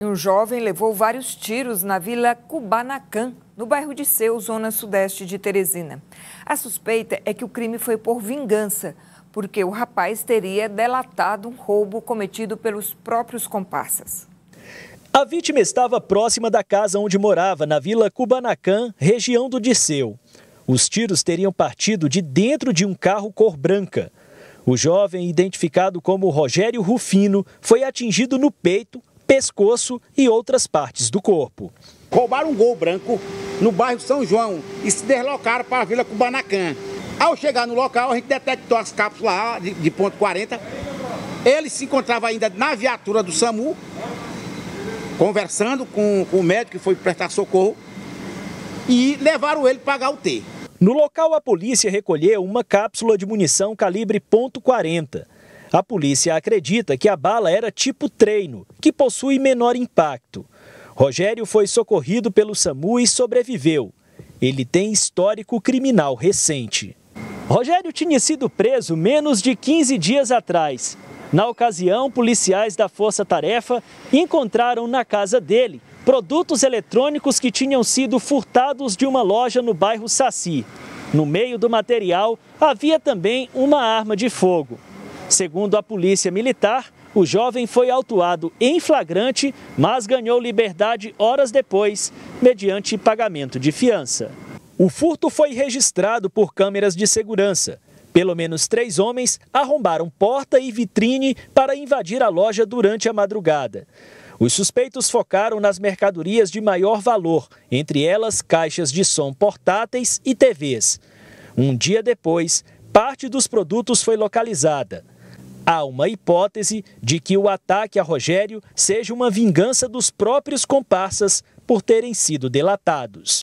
Um jovem levou vários tiros na Vila Kubanacan, no bairro Disseu, zona sudeste de Teresina. A suspeita é que o crime foi por vingança, porque o rapaz teria delatado um roubo cometido pelos próprios comparsas. A vítima estava próxima da casa onde morava, na Vila Kubanacan, região do Disseu. Os tiros teriam partido de dentro de um carro cor branca. O jovem, identificado como Rogério Rufino, foi atingido no peito, pescoço e outras partes do corpo. Roubaram um Gol branco no bairro São João e se deslocaram para a Vila Kubanacan. Ao chegar no local, a gente detectou as cápsulas lá de ponto .40. Ele se encontrava ainda na viatura do SAMU, conversando com o médico que foi prestar socorro, e levaram ele para a HUT. No local, a polícia recolheu uma cápsula de munição calibre .40. A polícia acredita que a bala era tipo treino, que possui menor impacto. Rogério foi socorrido pelo SAMU e sobreviveu. Ele tem histórico criminal recente. Rogério tinha sido preso menos de 15 dias atrás. Na ocasião, policiais da Força Tarefa encontraram na casa dele produtos eletrônicos que tinham sido furtados de uma loja no bairro Saci. No meio do material havia também uma arma de fogo. Segundo a Polícia Militar, o jovem foi autuado em flagrante, mas ganhou liberdade horas depois, mediante pagamento de fiança. O furto foi registrado por câmeras de segurança. Pelo menos 3 homens arrombaram porta e vitrine para invadir a loja durante a madrugada. Os suspeitos focaram nas mercadorias de maior valor, entre elas caixas de som portáteis e TVs. Um dia depois, parte dos produtos foi localizada. Há uma hipótese de que o ataque a Rogério seja uma vingança dos próprios comparsas por terem sido delatados.